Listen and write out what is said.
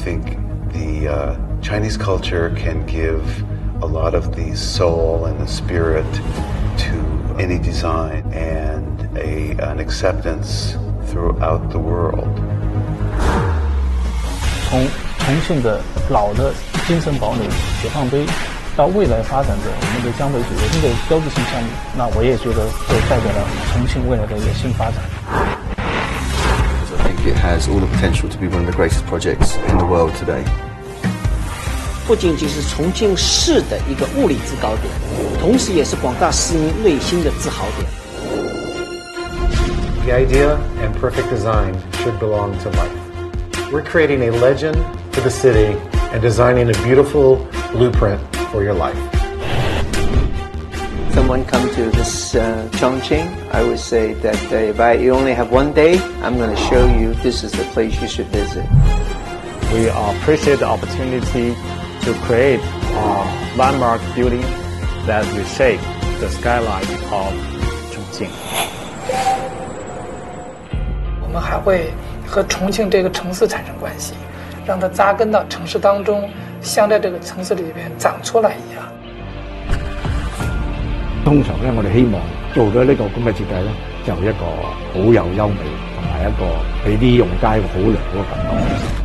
think the Chinese culture can give a lot of the soul and the spirit to any design and an acceptance throughout the world. 从重庆的老的精神堡垒解放碑，到未来发展的我们的江北主流的标志性项目，那我也觉得这代表了重庆未来的一个新发展。 I think it has all the potential to be one of the greatest projects in the world today. 不仅仅是重庆市的一个物理制高点，同时也是广大市民内心的自豪点。 The idea and perfect design should belong to life. We're creating a legend for the city and designing a beautiful blueprint for your life. Someone come to this Chongqing, I would say that if you only have one day, I'm going to show you this is the place you should visit. We appreciate the opportunity to create a landmark building that reshape the skyline of Chongqing. 我们还会和重庆这个城市产生关系，让它扎根到城市当中，像在这个城市里边长出来一样。 通常咧，我哋希望做咗呢個咁嘅設計咧，就一個好有優美，同埋一個俾啲用家一個好良好嘅感覺。